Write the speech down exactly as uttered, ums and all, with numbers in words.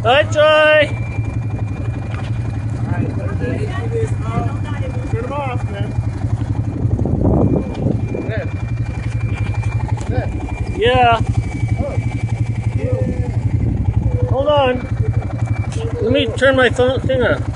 Hi, Joy. Alright, turn them off, man. There. There. Yeah. Oh. Yeah. Hold on. Let me turn my phone thing on.